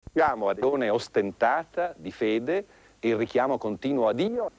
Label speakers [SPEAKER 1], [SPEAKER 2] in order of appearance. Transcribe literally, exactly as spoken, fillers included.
[SPEAKER 1] Siamo ad un'azione ostentata di fede e il richiamo continuo a Dio.